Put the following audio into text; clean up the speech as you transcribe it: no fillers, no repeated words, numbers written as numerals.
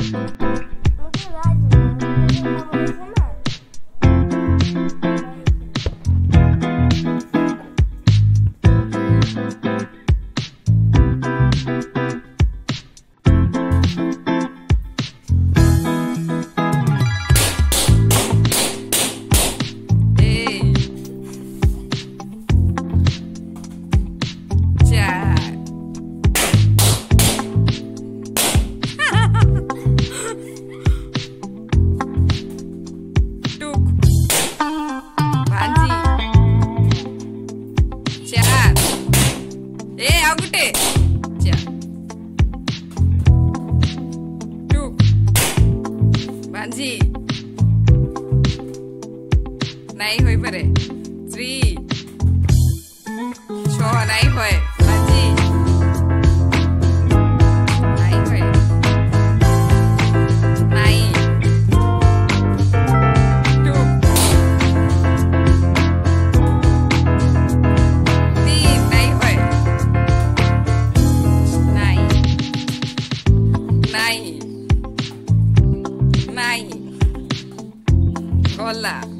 मुझे याद नहीं, मुझे क्या बोले थे ना। नाही होय परे 3 छो नाही होय भाजी नाही होय नाही 2 3 नाही होय नाही नाही नाही कोला